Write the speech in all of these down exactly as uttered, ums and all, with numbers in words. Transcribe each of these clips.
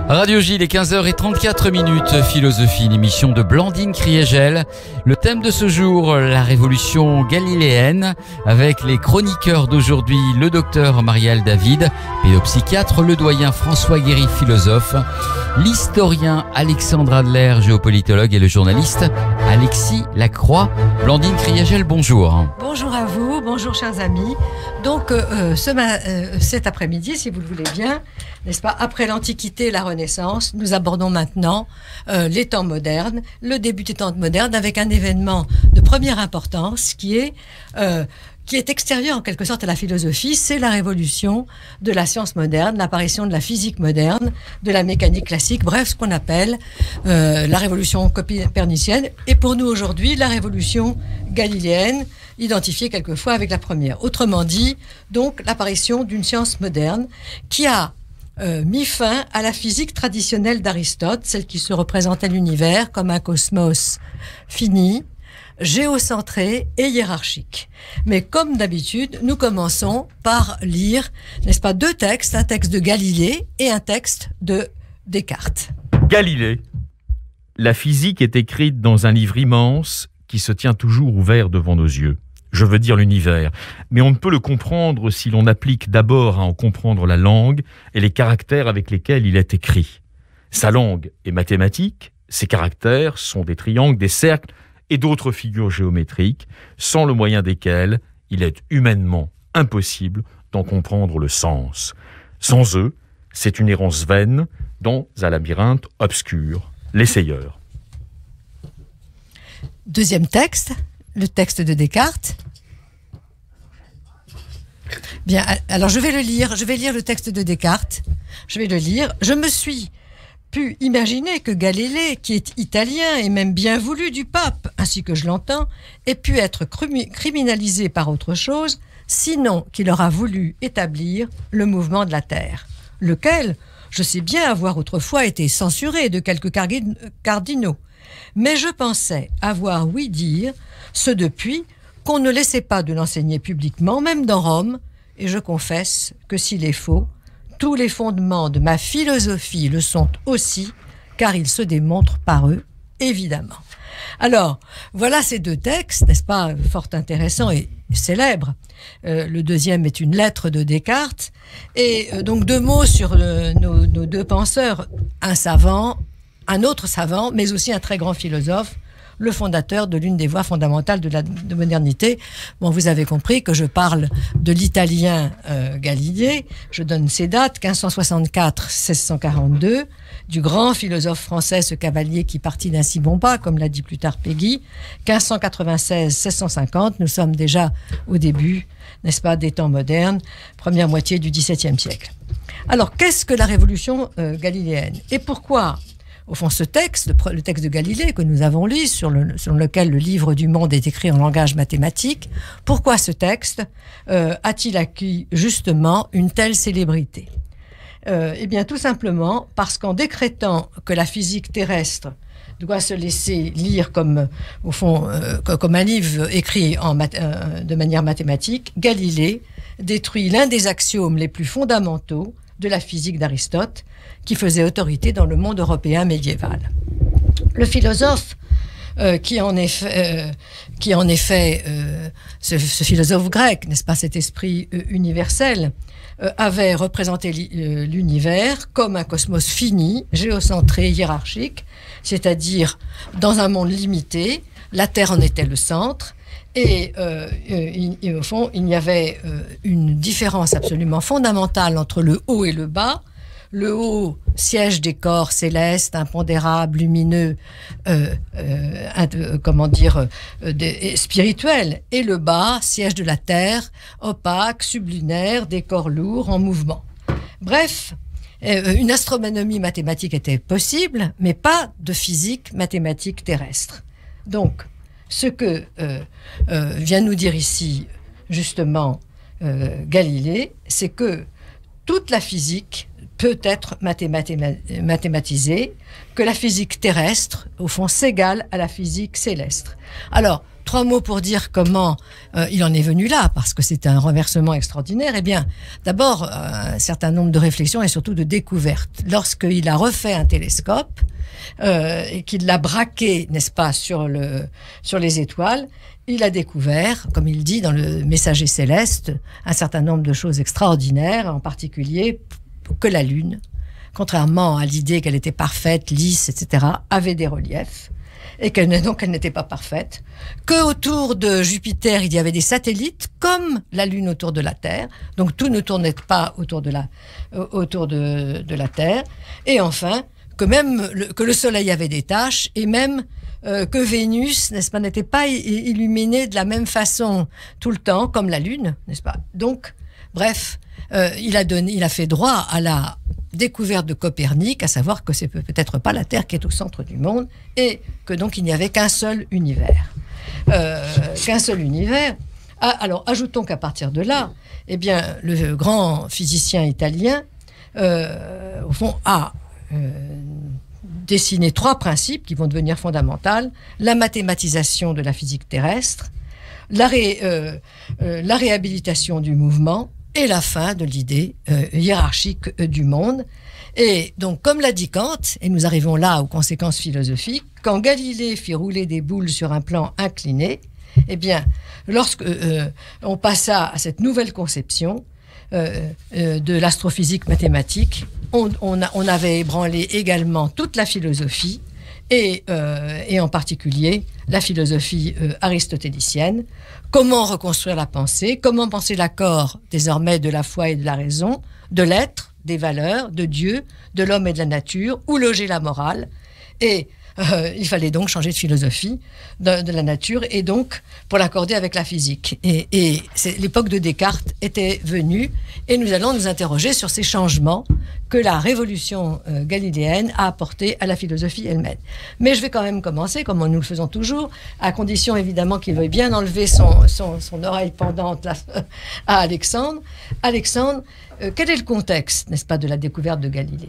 Radio J, il est quinze heures trente-quatre minutes, Philosophie, une émission de Blandine Kriégel. Le thème de ce jour, la révolution galiléenne, avec les chroniqueurs d'aujourd'hui, le docteur Marielle David, pédopsychiatre, le doyen François Guéry, philosophe, l'historien Alexandre Adler, géopolitologue, et le journaliste Alexis Lacroix. Blandine Kriégel, bonjour. Bonjour à vous, bonjour chers amis. Donc euh, ce ma- euh, cet après-midi, si vous le voulez bien, n'est-ce pas, après l'Antiquité et la Renaissance, nous abordons maintenant euh, les temps modernes, le début des temps modernes, avec un événement de première importance qui est, euh, qui est extérieur en quelque sorte à la philosophie. C'est la révolution de la science moderne, l'apparition de la physique moderne, de la mécanique classique, bref, ce qu'on appelle euh, la révolution copernicienne, et pour nous aujourd'hui, la révolution galiléenne, identifiée quelquefois avec la première. Autrement dit, donc, l'apparition d'une science moderne qui a Euh, mis fin à la physique traditionnelle d'Aristote, celle qui se représentait l'univers comme un cosmos fini, géocentré et hiérarchique. Mais comme d'habitude, nous commençons par lire, n'est-ce pas, deux textes, un texte de Galilée et un texte de Descartes. Galilée. La physique est écrite dans un livre immense qui se tient toujours ouvert devant nos yeux. Je veux dire l'univers, mais on ne peut le comprendre si l'on applique d'abord à en comprendre la langue et les caractères avec lesquels il est écrit. Sa langue est mathématique, ses caractères sont des triangles, des cercles et d'autres figures géométriques, sans le moyen desquels il est humainement impossible d'en comprendre le sens. Sans eux, c'est une errance vaine dans un labyrinthe obscur, l'essayeur. Deuxième texte, le texte de Descartes. Bien, alors je vais le lire, je vais lire le texte de Descartes. Je vais le lire. Je me suis pu imaginer que Galilée, qui est italien et même bien voulu du pape, ainsi que je l'entends, ait pu être criminalisé par autre chose, sinon qu'il aura voulu établir le mouvement de la Terre, lequel, je sais bien avoir autrefois été censuré de quelques cardinaux. Mais je pensais avoir ouï dire ce depuis qu'on ne laissait pas de l'enseigner publiquement, même dans Rome, et je confesse que s'il est faux, tous les fondements de ma philosophie le sont aussi, car ils se démontrent par eux, évidemment. Alors, voilà ces deux textes, n'est-ce pas, fort intéressants et célèbres. Euh, le deuxième est une lettre de Descartes, et euh, donc deux mots sur euh, nos, nos deux penseurs, un savant, un autre savant, mais aussi un très grand philosophe, le fondateur de l'une des voies fondamentales de la de modernité. Bon, vous avez compris que je parle de l'italien euh, Galilée. Je donne ces dates, quinze cent soixante-quatre à seize cent quarante-deux, du grand philosophe français, ce cavalier qui partit d'un si bon pas, comme l'a dit plus tard Peggy, quinze cent quatre-vingt-seize à seize cent cinquante, nous sommes déjà au début, n'est-ce pas, des temps modernes, première moitié du dix-septième siècle. Alors, qu'est-ce que la révolution euh, galiléenne? Et pourquoi, au fond, ce texte, le texte de Galilée que nous avons lu, sur le, sur lequel le livre du monde est écrit en langage mathématique, pourquoi ce texte euh, a-t-il acquis justement une telle célébrité? euh, Eh bien, tout simplement parce qu'en décrétant que la physique terrestre doit se laisser lire comme, au fond, euh, comme un livre écrit en mat- euh, de manière mathématique, Galilée détruit l'un des axiomes les plus fondamentaux de la physique d'Aristote, qui faisait autorité dans le monde européen médiéval. Le philosophe, euh, qui en effet, euh, qui en effet euh, ce, ce philosophe grec, n'est-ce pas, cet esprit euh, universel, euh, avait représenté l'univers comme un cosmos fini, géocentré, hiérarchique, c'est-à-dire dans un monde limité, la Terre en était le centre, et, euh, et, et au fond, il y avait euh, une différence absolument fondamentale entre le haut et le bas. Le haut, siège des corps célestes, impondérables, lumineux, euh, euh, euh, comment dire, euh, des, spirituels. Et le bas, siège de la terre, opaque, sublunaire, des corps lourds, en mouvement. Bref, euh, une astronomie mathématique était possible, mais pas de physique mathématique terrestre. Donc, ce que euh, euh, vient nous dire ici, justement, euh, Galilée, c'est que toute la physique peut être mathématisée, que la physique terrestre, au fond, s'égale à la physique céleste. Alors, trois mots pour dire comment euh, il en est venu là, parce que c'est un renversement extraordinaire. Eh bien, d'abord, euh, un certain nombre de réflexions et surtout de découvertes. Lorsqu'il a refait un télescope euh, et qu'il l'a braqué, n'est-ce pas, sur, le, sur les étoiles, il a découvert, comme il dit dans le Messager céleste, un certain nombre de choses extraordinaires, en particulier que la Lune, contrairement à l'idée qu'elle était parfaite, lisse, et cetera, avait des reliefs, et qu'elle, donc elle n'était pas parfaite, que autour de Jupiter, il y avait des satellites, comme la Lune autour de la Terre, donc tout ne tournait pas autour de la, euh, autour de, de la Terre, et enfin, que même le, que le Soleil avait des taches, et même euh, que Vénus, n'est-ce pas, n'était pas illuminée de la même façon tout le temps, comme la Lune, n'est-ce pas? Donc, bref, euh, il a donné, il a fait droit à la découverte de Copernic, à savoir que c'est peut-être pas la Terre qui est au centre du monde, et que donc il n'y avait qu'un seul univers. Euh, qu'un seul univers. Ah, alors, ajoutons qu'à partir de là, eh bien, le grand physicien italien, euh, au fond, a euh, dessiné trois principes qui vont devenir fondamentaux: la mathématisation de la physique terrestre, la, ré, euh, euh, la réhabilitation du mouvement, et la fin de l'idée euh, hiérarchique euh, du monde. Et donc, comme l'a dit Kant, et nous arrivons là aux conséquences philosophiques, quand Galilée fit rouler des boules sur un plan incliné, eh bien, lorsque euh, on passa à cette nouvelle conception euh, euh, de l'astrophysique mathématique, on, on, a, on avait ébranlé également toute la philosophie, et, euh, et en particulier la philosophie euh, aristotélicienne. Comment reconstruire la pensée, comment penser l'accord désormais de la foi et de la raison, de l'être, des valeurs, de Dieu, de l'homme et de la nature, où loger la morale. Et euh, il fallait donc changer de philosophie de, de la nature, et donc pour l'accorder avec la physique. Et, et c'est, l'époque de Descartes était venue, et nous allons nous interroger sur ces changements que la révolution euh, galiléenne a apporté à la philosophie elle-même. Mais je vais quand même commencer, comme nous le faisons toujours, à condition évidemment qu'il veuille bien enlever son, son, son oreille pendante là, à Alexandre. Alexandre, euh, quel est le contexte, n'est-ce pas, de la découverte de Galilée?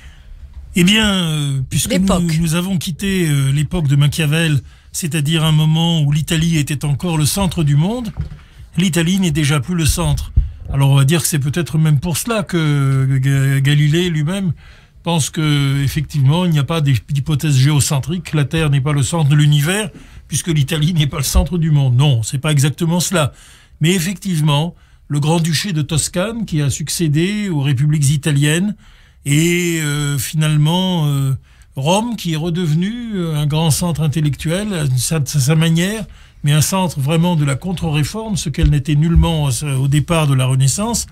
Eh bien, euh, puisque nous, nous avons quitté euh, l'époque de Machiavel, c'est-à-dire un moment où l'Italie était encore le centre du monde, l'Italie n'est déjà plus le centre. Alors on va dire que c'est peut-être même pour cela que Galilée lui-même pense qu'effectivement il n'y a pas d'hypothèse géocentrique, la Terre n'est pas le centre de l'univers, puisque l'Italie n'est pas le centre du monde. Non, c'est pas exactement cela. Mais effectivement, le Grand-Duché de Toscane, qui a succédé aux républiques italiennes, et euh, finalement euh, Rome, qui est redevenu un grand centre intellectuel à sa, à sa manière, mais un centre vraiment de la contre-réforme, ce qu'elle n'était nullement au départ de la Renaissance.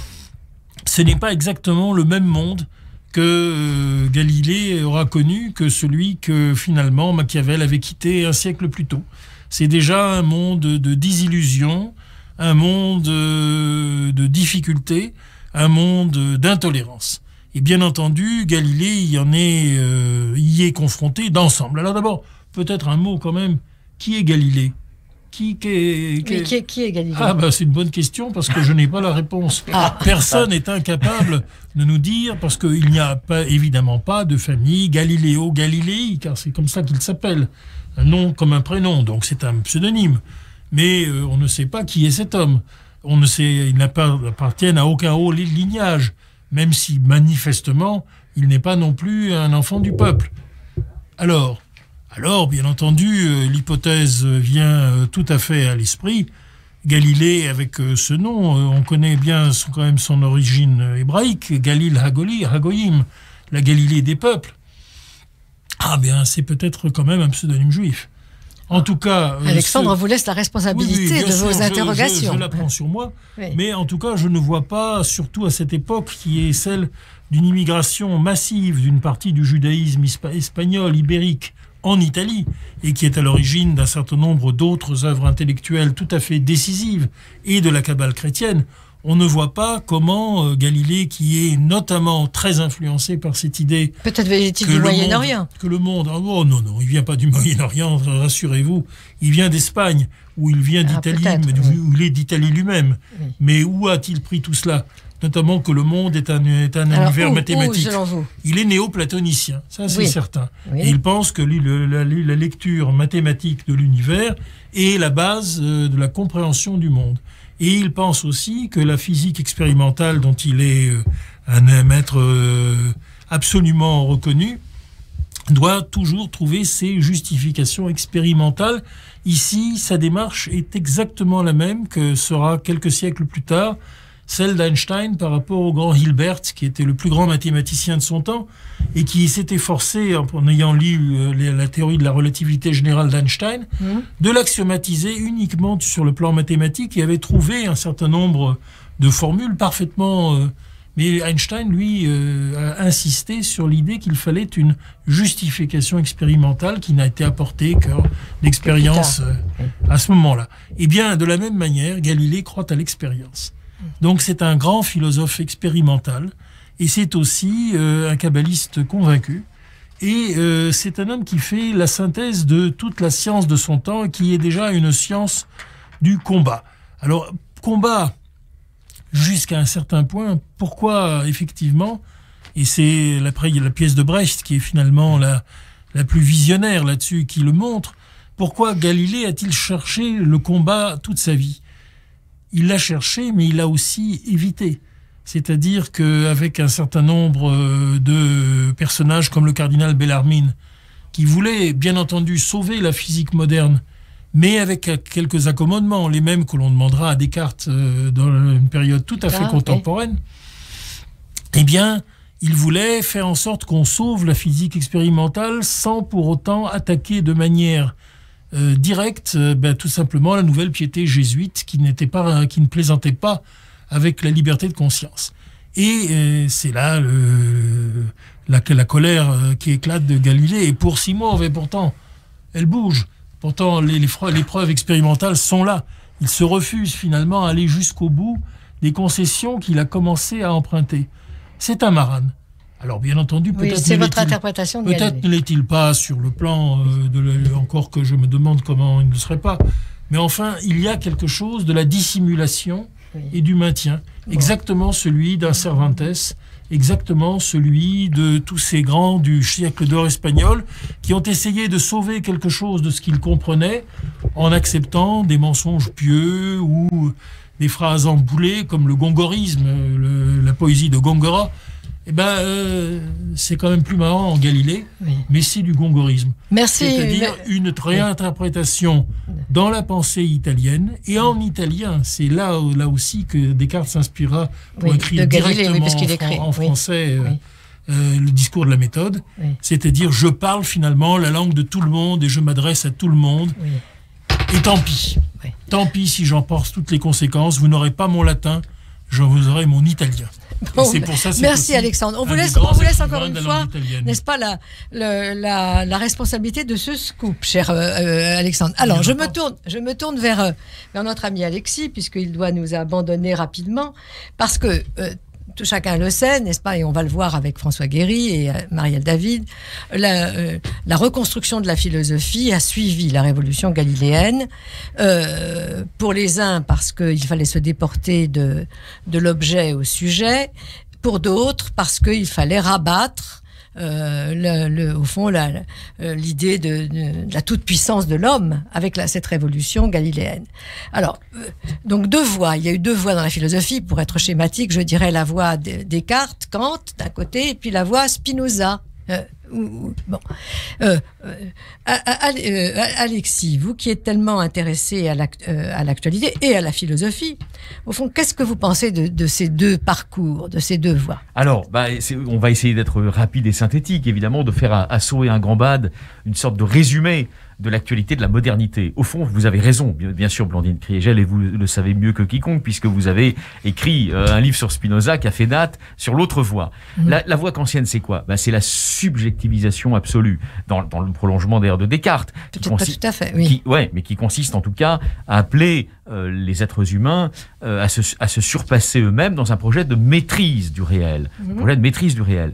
Ce n'est pas exactement le même monde que euh, Galilée aura connu, que celui que finalement Machiavel avait quitté un siècle plus tôt. C'est déjà un monde de désillusion, un monde de difficulté, un monde d'intolérance. Et bien entendu, Galilée y en est, euh, y est confronté d'ensemble. Alors d'abord, peut-être un mot quand même. Qui est Galilée ? Qui, qui, est, qui, est... Qui, est, qui est Galilée ? Ah ben c'est une bonne question parce que je n'ai pas la réponse. Ah. Personne n'est incapable de nous dire, parce qu'il n'y a pas, évidemment pas de famille Galiléo Galilei, car c'est comme ça qu'il s'appelle. Un nom comme un prénom, donc c'est un pseudonyme. Mais euh, on ne sait pas qui est cet homme. On ne sait, il n'appartient à aucun haut lignage, même si manifestement il n'est pas non plus un enfant du peuple. Alors, alors bien entendu, euh, l'hypothèse vient euh, tout à fait à l'esprit. Galilée, avec euh, ce nom, euh, on connaît bien son, quand même son origine euh, hébraïque, Galil Hagoli, Hagoyim, la Galilée des peuples. Ah bien, c'est peut-être quand même un pseudonyme juif. En tout cas... Euh, Alexandre ce... vous laisse la responsabilité oui, oui, de sûr, vos je, interrogations. Je, je la prends sur moi. Oui. Mais en tout cas, je ne vois pas, surtout à cette époque, qui est celle d'une immigration massive d'une partie du judaïsme espagnol, ibérique, en Italie, et qui est à l'origine d'un certain nombre d'autres œuvres intellectuelles tout à fait décisives, et de la Kabbale chrétienne. On ne voit pas comment euh, Galilée, qui est notamment très influencé par cette idée... Peut-être vient-il du Moyen-Orient. Que le monde... Oh non, non, il ne vient pas du Moyen-Orient, rassurez-vous. Il vient d'Espagne, où il vient d'Italie, ah, où il est d'Italie lui-même. Oui. Mais où a-t-il pris tout cela ? notamment que le monde est un, est un Alors, univers où, mathématique. où, selon vous ? Il est néo-platonicien, ça c'est Oui. certain. Oui. Et il pense que lui, le, la, la lecture mathématique de l'univers est la base euh, de la compréhension du monde. Et il pense aussi que la physique expérimentale dont il est euh, un maître euh, absolument reconnu doit toujours trouver ses justifications expérimentales. Ici, sa démarche est exactement la même que sera quelques siècles plus tard celle d'Einstein par rapport au grand Hilbert, qui était le plus grand mathématicien de son temps et qui s'était forcé, en ayant lu euh, la théorie de la relativité générale d'Einstein, mmh. de l'axiomatiser uniquement sur le plan mathématique et avait trouvé un certain nombre de formules parfaitement... Euh, mais Einstein, lui, euh, a insisté sur l'idée qu'il fallait une justification expérimentale qui n'a été apportée que d'expérience euh, à ce moment-là. Eh bien, de la même manière, Galilée croit à l'expérience. Donc c'est un grand philosophe expérimental et c'est aussi euh, un kabbaliste convaincu. Et euh, c'est un homme qui fait la synthèse de toute la science de son temps et qui est déjà une science du combat. Alors, combat... jusqu'à un certain point, pourquoi effectivement, et c'est après il y a la pièce de Brecht qui est finalement la, la plus visionnaire là-dessus, qui le montre, pourquoi Galilée a-t-il cherché le combat toute sa vie ? Il l'a cherché, mais il l'a aussi évité. C'est-à-dire qu'avec un certain nombre de personnages comme le cardinal Bellarmine, qui voulaient bien entendu sauver la physique moderne, mais avec quelques accommodements, les mêmes que l'on demandera à Descartes euh, dans une période tout à fait ah, contemporaine, okay. eh bien, il voulait faire en sorte qu'on sauve la physique expérimentale sans pour autant attaquer de manière euh, directe, euh, ben, tout simplement, la nouvelle piété jésuite qui n'était pas, qui ne plaisantait pas avec la liberté de conscience. Et euh, c'est là le, la, la colère euh, qui éclate de Galilée. Et pour Simon, et pourtant, elle bouge. Pourtant, les, les, les preuves expérimentales sont là. Il se refuse finalement à aller jusqu'au bout des concessions qu'il a commencé à emprunter. C'est un marane. Alors, bien entendu, peut-être oui, c'est votre interprétation de peut-être ne l'est-il pas sur le plan euh, de le, encore que je me demande comment il ne serait pas. Mais enfin, il y a quelque chose de la dissimulation oui. et du maintien, bon. exactement celui d'un Cervantes, exactement celui de tous ces grands du siècle d'or espagnol qui ont essayé de sauver quelque chose de ce qu'ils comprenaient en acceptant des mensonges pieux ou des phrases emboulées comme le gongorisme, le, la poésie de Góngora. Eh ben, euh, c'est quand même plus marrant en Galilée, oui. mais c'est du gongorisme. Merci. C'est-à-dire mais... une réinterprétation dans la pensée italienne et en italien. C'est là, là aussi que Descartes s'inspirera pour oui, écrire Galilée, directement oui, en, écrit. en français oui. euh, euh, le discours de la méthode. Oui. C'est-à-dire, je parle finalement la langue de tout le monde et je m'adresse à tout le monde. Oui. Et tant pis. Oui. Tant pis si j'en porte toutes les conséquences. Vous n'aurez pas mon latin, je vous aurai mon italien. Bon, pour ça, merci Alexandre. On vous laisse, on vous laisse encore une fois, n'est-ce pas, la, la, la, la responsabilité de ce scoop, cher euh, Alexandre. Alors, je me tourne, je me tourne vers, euh, vers notre ami Alexis, puisqu'il doit nous abandonner rapidement, parce que euh, tout chacun le sait, n'est-ce pas, et on va le voir avec François Guéry et euh, Marielle David, la, euh, la reconstruction de la philosophie a suivi la révolution galiléenne, euh, pour les uns parce qu'il fallait se déporter de, de l'objet au sujet, pour d'autres parce qu'il fallait rabattre Euh, le, le, au fond la, la, l'idée de, de, de la toute-puissance de l'homme avec la, cette révolution galiléenne. Alors, euh, donc deux voies, il y a eu deux voies dans la philosophie, pour être schématique, je dirais la voie de Descartes, Kant d'un côté, et puis la voie Spinoza. Euh, ou, bon. euh, euh, euh, Alexis, vous qui êtes tellement intéressé à, l'act, euh, à l'actualité et à la philosophie, au fond, qu'est-ce que vous pensez de, de ces deux parcours, de ces deux voies ? Alors, bah, c'est, on va essayer d'être rapide et synthétique, évidemment, de faire un assaut et un grand bad, une sorte de résumé de l'actualité de la modernité. Au fond, vous avez raison, bien sûr, Blandine Kriégel, et vous le savez mieux que quiconque, puisque vous avez écrit euh, un livre sur Spinoza qui a fait date sur l'autre voie. Mmh. La, la voie kantienne, c'est quoi ? Ben, c'est la subjectivisation absolue, dans, dans le prolongement d'ailleurs de Descartes. Peut-être pas tout à fait, oui. Qui, ouais, mais qui consiste en tout cas à appeler euh, les êtres humains euh, à, se, à se surpasser eux-mêmes dans un projet de maîtrise du réel. Mmh. Un projet de maîtrise du réel. Mais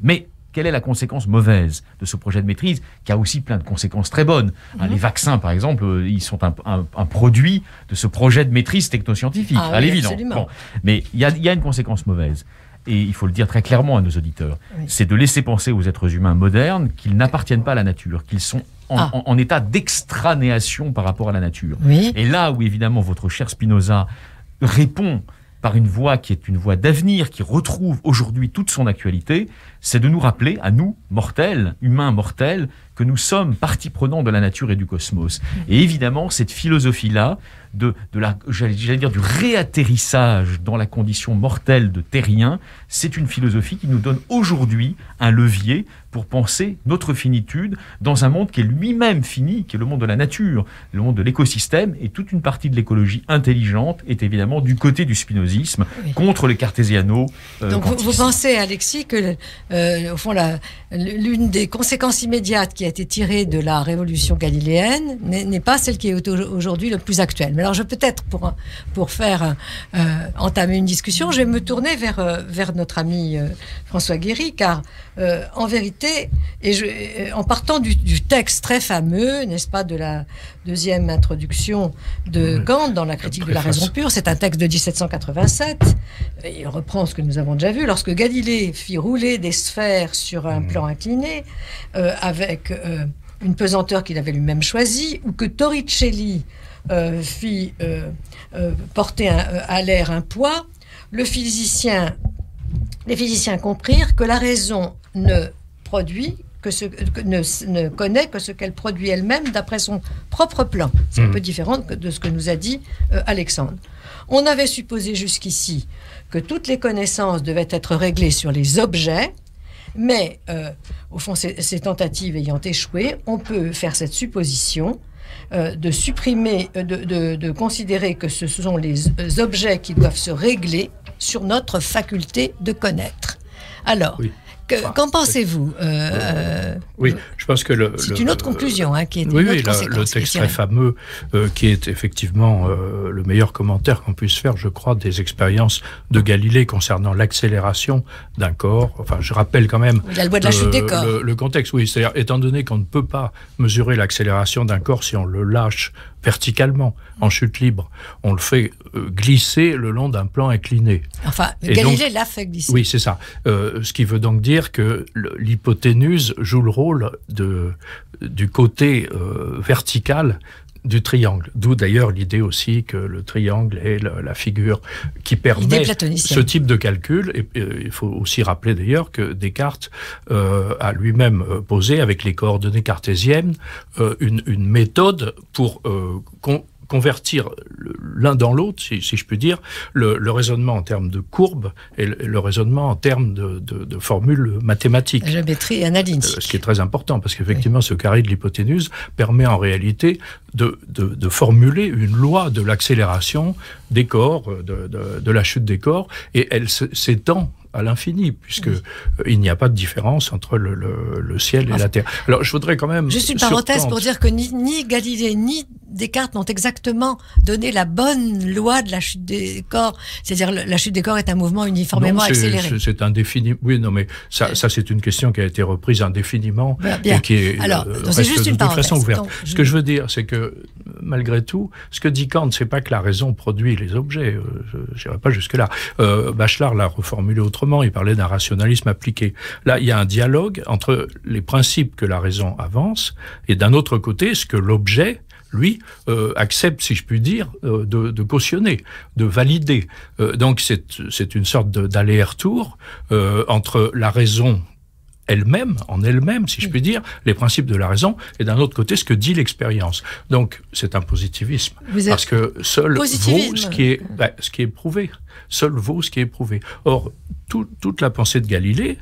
quelle est la conséquence mauvaise de ce projet de maîtrise, qui a aussi plein de conséquences très bonnes. Mmh. Hein, les vaccins, par exemple, euh, ils sont un, un, un produit de ce projet de maîtrise technoscientifique, ah, à oui, l'évidence. Bon. Mais il y a, y a une conséquence mauvaise. Et il faut le dire très clairement à nos auditeurs. Oui. C'est de laisser penser aux êtres humains modernes qu'ils n'appartiennent pas à la nature, qu'ils sont en, ah. en, en état d'extranéation par rapport à la nature. Oui. Et là où, évidemment, votre cher Spinoza répond par une voie qui est une voie d'avenir, qui retrouve aujourd'hui toute son actualité, c'est de nous rappeler, à nous, mortels, humains mortels, que nous sommes partie prenante de la nature et du cosmos. Et évidemment, cette philosophie-là, de, de la, j'allais dire, du réatterrissage dans la condition mortelle de terrien, c'est une philosophie qui nous donne aujourd'hui un levier pour penser notre finitude dans un monde qui est lui-même fini, qui est le monde de la nature, le monde de l'écosystème, et toute une partie de l'écologie intelligente est évidemment du côté du spinozisme, oui. contre les cartésiano. Euh, Donc vous, vous pensez, Alexis, que euh, au fond, la, l'une des conséquences immédiates qui a été tirée de la révolution galiléenne n'est, n'est pas celle qui est aujourd'hui le plus actuelle. Mais alors, je peut-être pour pour faire euh, entamer une discussion, je vais me tourner vers euh, vers notre ami euh, François Guéry, car euh, en vérité, et je, euh, en partant du, du texte très fameux, n'est-ce pas, de la deuxième introduction de Kant dans la critique de la raison pure, c'est un texte de dix-sept cent quatre-vingt-sept. Et il reprend ce que nous avons déjà vu. Lorsque Galilée fit rouler des sphères sur un plan incliné, euh, avec euh, une pesanteur qu'il avait lui-même choisie, ou que Torricelli euh, fit euh, euh, porter un, euh, à l'air un poids, le physicien, les physiciens comprirent que la raison ne produit que ce, que ne, ne connaît que ce qu'elle produit elle-même d'après son propre plan. C'est mmh. un peu différent de ce que nous a dit euh, Alexandre. On avait supposé jusqu'ici que toutes les connaissances devaient être réglées sur les objets, mais euh, au fond, ces, ces tentatives ayant échoué, on peut faire cette supposition euh, de supprimer, de, de, de considérer que ce sont les objets qui doivent se régler sur notre faculté de connaître. Alors, oui. Que, enfin, qu'en pensez-vous euh, euh, Oui, je pense que le, c'est le, une autre conclusion hein, qui est oui, une autre oui, conséquence. Le texte très fameux, euh, qui est effectivement euh, le meilleur commentaire qu'on puisse faire, je crois, des expériences de Galilée concernant l'accélération d'un corps. Enfin, je rappelle quand même la loi de la chute des corps. Le, le contexte. Oui, c'est-à-dire étant donné qu'on ne peut pas mesurer l'accélération d'un corps si on le lâche verticalement, en chute libre. On le fait euh, glisser le long d'un plan incliné. Enfin, et Galilée l'a fait glisser. Oui, c'est ça. Euh, ce qui veut donc dire que l'hypoténuse joue le rôle de, du côté euh, vertical du triangle. D'où d'ailleurs l'idée aussi que le triangle est la, la figure qui permet ce type de calcul. Et, et il faut aussi rappeler d'ailleurs que Descartes euh, a lui-même posé avec les coordonnées cartésiennes euh, une, une méthode pour euh, con, convertir l'un dans l'autre, si, si je puis dire, le, le raisonnement en termes de courbes et le, le raisonnement en termes de, de, de formules mathématiques. La géométrie analytique. Euh, ce qui est très important, parce qu'effectivement, oui. ce carré de l'hypoténuse permet en réalité de, de, de formuler une loi de l'accélération des corps, de, de, de la chute des corps, et elle s'étend à l'infini, puisque oui. il n'y a pas de différence entre le, le, le ciel et enfin, la terre. Alors, je voudrais quand même... Juste une parenthèse Kant, pour dire que ni, ni Galilée ni Descartes n'ont exactement donné la bonne loi de la chute des corps. C'est-à-dire, la chute des corps est un mouvement uniformément non, accéléré. C'est, c'est indéfiniment... Oui, non, mais ça, ça, c'est une question qui a été reprise indéfiniment voilà, bien. et qui est, Alors, euh, donc c'est juste de une toute façon ouverte. Donc, je... Ce que je veux dire, c'est que, malgré tout, ce que dit Kant, c'est pas que la raison produit les objets. Euh, je n'irai pas jusque-là. Euh, Bachelard l'a reformulé autrement. Il parlait d'un rationalisme appliqué. Là, il y a un dialogue entre les principes que la raison avance et d'un autre côté, ce que l'objet, lui, euh, accepte, si je puis dire, euh, de, de cautionner, de valider. Euh, donc, c'est, c'est une sorte de, d'aller-retour euh, entre la raison elle-même, en elle-même, si je puis dire, les principes de la raison, et d'un autre côté, ce que dit l'expérience. Donc, c'est un positivisme. Parce que seul vaut ce qui est, bah, ce qui est prouvé. Seul vaut ce qui est prouvé. Or, tout, toute la pensée de Galilée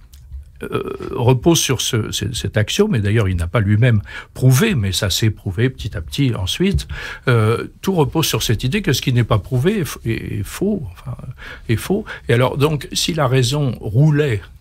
euh, repose sur ce, ce, cet axiome, et d'ailleurs, il n'a pas lui-même prouvé, mais ça s'est prouvé petit à petit ensuite. Euh, tout repose sur cette idée que ce qui n'est pas prouvé est, est, est faux. Enfin, est faux. Et alors, donc, si la raison roulait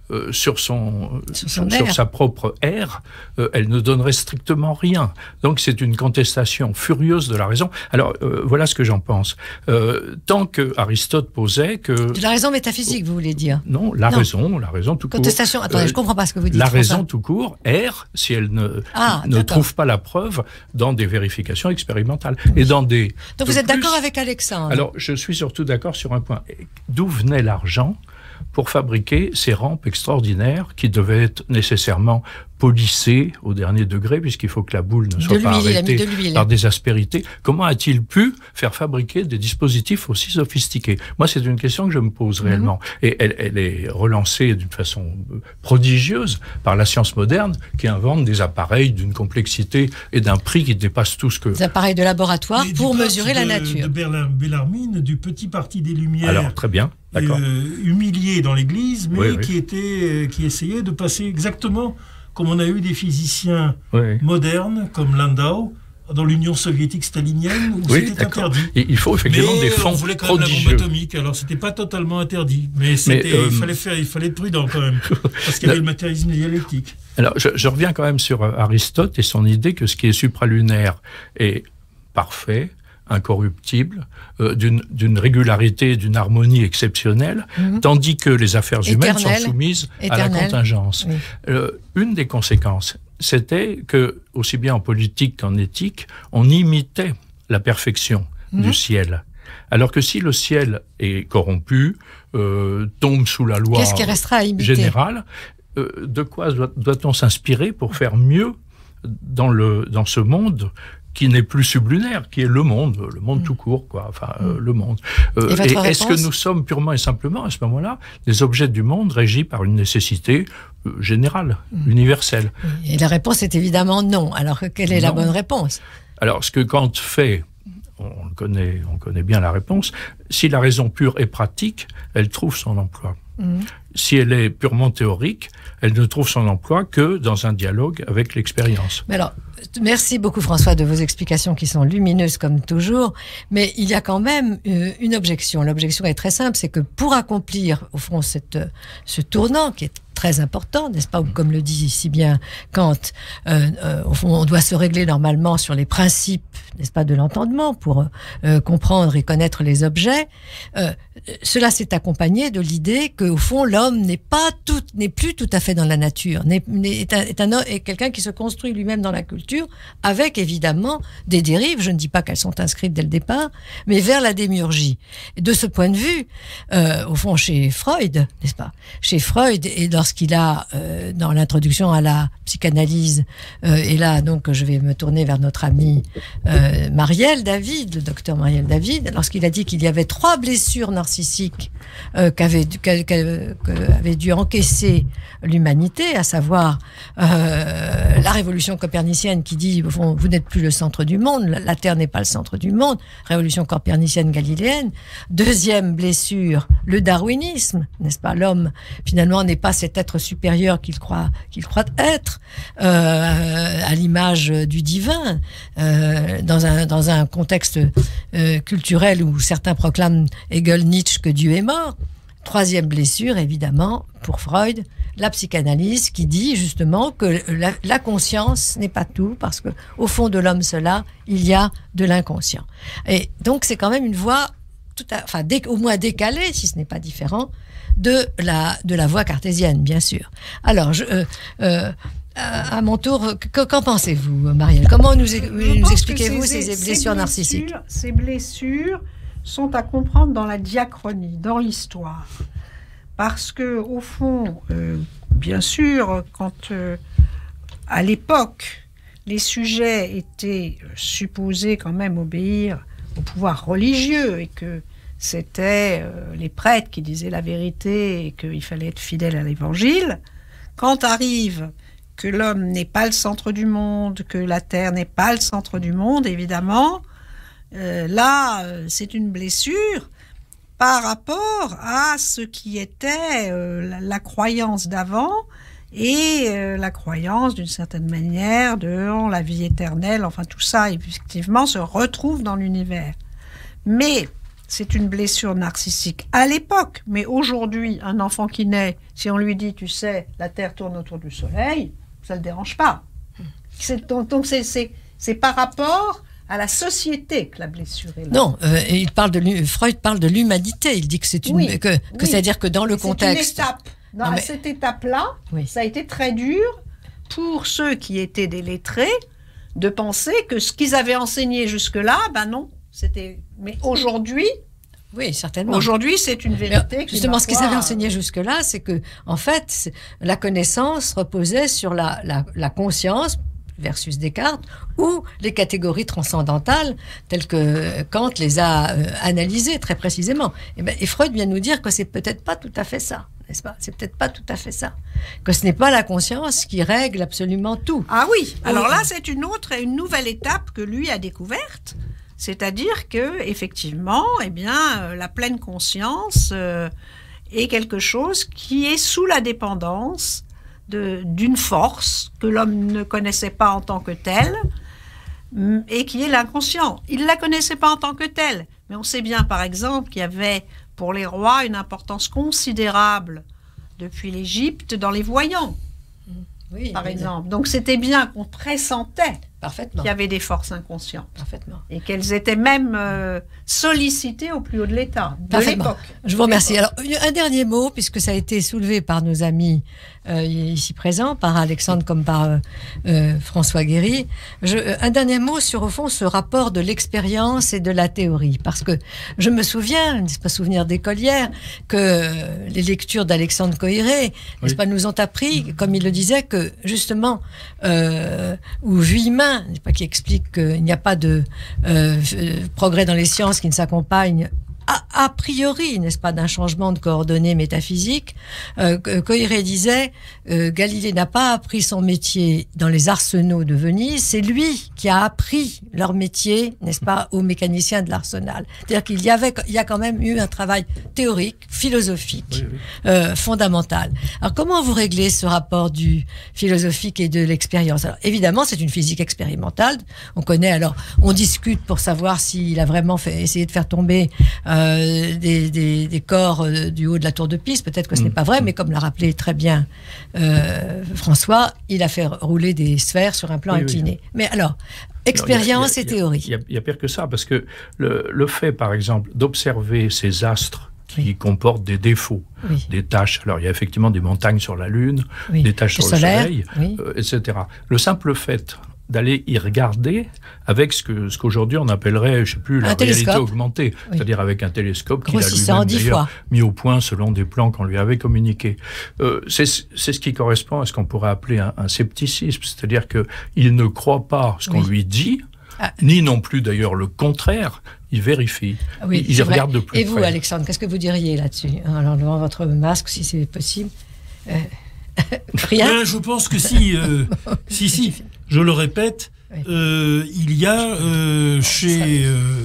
euh, sur, son, sur, son sur sa propre ère, euh, elle ne donnerait strictement rien. Donc c'est une contestation furieuse de la raison. Alors euh, voilà ce que j'en pense. Euh, tant que Aristote posait que... De la raison métaphysique, vous voulez dire? Non, la non. raison, la raison tout court. Contestation, attendez, euh, je ne comprends pas ce que vous dites. La raison tout court erre si elle ne, ah, ne trouve pas la preuve dans des vérifications expérimentales. Et dans des... Donc vous êtes d'accord avec Alexandre? Alors je suis surtout d'accord sur un point. D'où venait l'argent pour fabriquer ces rampes extraordinaires qui devaient être nécessairement polissées au dernier degré, puisqu'il faut que la boule ne soit pas arrêtée de par des aspérités. Comment a-t-il pu faire fabriquer des dispositifs aussi sophistiqués? Moi, c'est une question que je me pose réellement. Mmh. Et elle, elle est relancée d'une façon prodigieuse par la science moderne, qui invente des appareils d'une complexité et d'un prix qui dépasse tout ce que... Des appareils de laboratoire et pour mesurer la nature. De Bellarmine, du petit parti des Lumières. Alors, très bien. Euh, humilié dans l'Église, mais oui, oui. qui était, qui essayait de passer exactement comme on a eu des physiciens oui. modernes comme Landau dans l'Union soviétique stalinienne où oui, c'était interdit. Et il faut effectivement mais des fonds on voulait quand même prodigieux. La bombe atomique, alors c'était pas totalement interdit, mais, mais euh, il fallait faire, il fallait être prudent quand même, parce qu'il y avait le matérialisme dialectique. Alors je, je reviens quand même sur Aristote et son idée que ce qui est supralunaire est parfait, incorruptible, euh, d'une, d'une régularité, d'une harmonie exceptionnelle, mmh. tandis que les affaires humaines Éternel. sont soumises Éternel. à la contingence. Oui. Euh, une des conséquences, c'était que, aussi bien en politique qu'en éthique, on imitait la perfection mmh. du ciel. Alors que si le ciel est corrompu, euh, tombe sous la loi Qu'est-ce qui restera à imiter générale, euh, de quoi doit, doit-on s'inspirer pour faire mieux dans, le, dans ce monde qui n'est plus sublunaire, qui est le monde, le monde mmh. tout court, quoi. Enfin, euh, le monde. Euh, et, et est-ce que nous sommes purement et simplement, à ce moment-là, des objets du monde régis par une nécessité euh, générale, mmh. universelle? Et la réponse est évidemment non. Alors, quelle est non. la bonne réponse? Alors, ce que Kant fait, on le connaît, on connaît bien la réponse, si la raison pure est pratique, elle trouve son emploi. Mmh. Si elle est purement théorique, elle ne trouve son emploi que dans un dialogue avec l'expérience. Mais alors, merci beaucoup François de vos explications qui sont lumineuses comme toujours, mais il y a quand même euh, une objection. L'objection est très simple, c'est que pour accomplir au fond cette, ce tournant qui est très important, n'est-ce pas, ou comme le dit si bien Kant, euh, euh, au fond on doit se régler normalement sur les principes, n'est-ce pas, de l'entendement pour euh, comprendre et connaître les objets. Euh, cela s'est accompagné de l'idée que au fond l'homme n'est pas tout, n'est plus tout à fait dans la nature, n'est, n'est, est, un, est, un, est quelqu'un qui se construit lui-même dans la culture, avec évidemment des dérives. Je ne dis pas qu'elles sont inscrites dès le départ, mais vers la démiurgie. Et de ce point de vue, euh, au fond chez Freud, n'est-ce pas, chez Freud et lorsqu'il a euh, dans l'introduction à la psychanalyse, euh, et là donc je vais me tourner vers notre ami euh, Marielle David, le docteur Marielle David, lorsqu'il a dit qu'il y avait trois blessures narcissiques euh, qu'avait, qu'avait, qu'avait dû encaisser l'humanité, à savoir euh, la révolution copernicienne qui dit au fond, vous n'êtes plus le centre du monde, la, la Terre n'est pas le centre du monde, révolution copernicienne galiléenne. Deuxième blessure, le darwinisme, n'est-ce pas, l'homme finalement n'est pas cet être supérieur qu'il croit, qu'il croit être, euh, à l'image du divin, euh, dans un, dans un contexte euh, culturel où certains proclament Hegel, Nietzsche que Dieu est mort. Troisième blessure, évidemment, pour Freud, la psychanalyse qui dit justement que la, la conscience n'est pas tout, parce que au fond de l'homme cela, il y a de l'inconscient. Et donc c'est quand même une voie, tout à, enfin dé, au moins décalée, si ce n'est pas différent, de la, de la voie cartésienne, bien sûr. Alors, je, euh, euh, à, à mon tour, que, qu'en pensez-vous, Marielle? Comment nous, nous expliquez-vous ces, ces blessures narcissiques? Ces blessures sont à comprendre dans la diachronie, dans l'histoire. Parce que, au fond, euh, bien sûr, quand euh, à l'époque, les sujets étaient supposés quand même obéir au pouvoir religieux et que c'était euh, les prêtres qui disaient la vérité et qu'il fallait être fidèle à l'évangile, quand arrive que l'homme n'est pas le centre du monde, que la terre n'est pas le centre du monde, évidemment, euh, là, euh, c'est une blessure par rapport à ce qui était euh, la, la croyance d'avant et euh, la croyance d'une certaine manière de oh, la vie éternelle, enfin tout ça effectivement se retrouve dans l'univers. Mais c'est une blessure narcissique à l'époque. Mais aujourd'hui, un enfant qui naît, si on lui dit, tu sais, la Terre tourne autour du Soleil, ça ne le dérange pas. C'est, donc c'est, c'est, c'est par rapport à la société que la blessure est là. Non, euh, il parle de, Freud parle de l'humanité. Il dit que c'est une, oui, que, que oui. c'est-à-dire que dans le c'est contexte. Une étape. Dans non, mais... cette étape-là, oui. ça a été très dur pour ceux qui étaient des lettrés de penser que ce qu'ils avaient enseigné jusque-là, ben non, c'était. Mais aujourd'hui. Oui, certainement. Aujourd'hui, c'est une vérité. Mais justement, ce qu'ils avaient enseigné jusque-là, c'est que, en fait, la connaissance reposait sur la, la, la conscience versus Descartes, ou les catégories transcendantales telles que Kant les a euh, analysées très précisément. Et, ben, et Freud vient nous dire que c'est peut-être pas tout à fait ça, n'est-ce pas ? C'est peut-être pas tout à fait ça. Que ce n'est pas la conscience qui règle absolument tout. Ah oui. Alors là, c'est une autre et une nouvelle étape que lui a découverte. C'est-à-dire que effectivement, eh bien, euh, la pleine conscience euh, est quelque chose qui est sous la dépendance de, d'une force que l'homme ne connaissait pas en tant que telle et qui est l'inconscient. Il ne la connaissait pas en tant que telle, mais on sait bien, par exemple, qu'il y avait pour les rois une importance considérable depuis l'Égypte dans les voyants, oui, par exemple. Donc c'était bien qu'on pressentait Parfaitement. qu'il y avait des forces inconscientes. Parfaitement. Et qu'elles étaient même euh, sollicitées au plus haut de l'État, de Parfaitement. l'époque. Je vous remercie. Alors, un dernier mot, puisque ça a été soulevé par nos amis euh, ici présents, par Alexandre comme par euh, euh, François Guéry. Je, euh, un dernier mot sur, au fond, ce rapport de l'expérience et de la théorie. Parce que je me souviens, n'est-ce pas, souvenir d'écolière, que euh, les lectures d'Alexandre Coiré, n'est-ce oui. pas, nous ont appris, comme il le disait, que justement, euh, ou Vuillemin, n'est-ce pas, qui explique qu'il n'y a pas de euh, progrès dans les sciences qui ne s'accompagne a, a priori, n'est-ce pas, d'un changement de coordonnées métaphysiques. Euh, Coiré disait euh, Galilée n'a pas appris son métier dans les arsenaux de Venise, c'est lui qui a appris leur métier, n'est-ce pas, aux mécaniciens de l'arsenal. C'est-à-dire qu'il y avait, il y a quand même eu un travail théorique, philosophique, oui, oui. Euh, fondamental. Alors comment vous réglez ce rapport du philosophique et de l'expérience ? Alors évidemment, c'est une physique expérimentale. On connaît, alors on discute pour savoir s'il a vraiment fait, essayé de faire tomber euh, des, des, des corps euh, du haut de la tour de Pise. Peut-être que ce mmh. n'est pas vrai, mais comme l'a rappelé très bien euh, François, il a fait rouler des sphères sur un plan oui, incliné. Oui. Mais alors, expérience et théorie. Il y, y a pire que ça, parce que le, le fait, par exemple, d'observer ces astres qui oui. comportent des défauts, oui. des taches. Alors, il y a effectivement des montagnes sur la Lune, oui. des taches le sur solaire, le Soleil, oui. euh, et cetera. Le simple fait d'aller y regarder avec ce, que, ce qu'aujourd'hui on appellerait, je ne sais plus, la un réalité télescope. augmentée, oui. c'est-à-dire avec un télescope qu'il a lui-même d'ailleurs mis au point selon des plans qu'on lui avait communiqués. Euh, c'est, c'est ce qui correspond à ce qu'on pourrait appeler un, un scepticisme, c'est-à-dire qu'il ne croit pas ce qu'on oui. lui dit, ah. ni non plus d'ailleurs le contraire, il vérifie, oui, il, il regarde de plus Et près. vous, Alexandre, qu'est-ce que vous diriez là-dessus ? Alors, devant votre masque, si c'est possible. Euh... Rien. Ben, je pense que si, euh, si, si, je le répète, oui. euh, il y a euh, chez euh,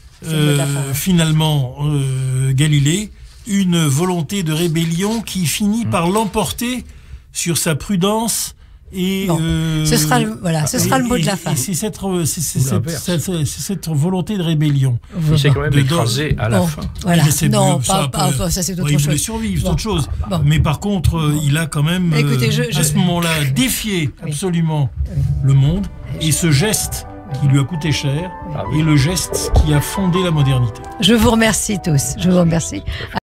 euh, finalement euh, Galilée une volonté de rébellion qui finit mmh. par l'emporter sur sa prudence. Et bon, euh, ce sera le, voilà, ce sera et, le mot de la fin. C'est cette, c'est, c'est, cette, c'est, c'est cette volonté de rébellion. Il s'est quand même écrasé à la bon, fin. Voilà. C'est non, plus, pas, ça, pas, peut, pas, ça c'est autre ouais, chose. Il voulait survivre, bon. c'est autre chose. Bon. Mais par contre, bon. il a quand même, Écoutez, je, je... à ce moment-là, défié oui. absolument oui. le monde. Et ce geste qui lui a coûté cher ah, oui. est le geste qui a fondé la modernité. Je vous remercie tous. Je vous remercie.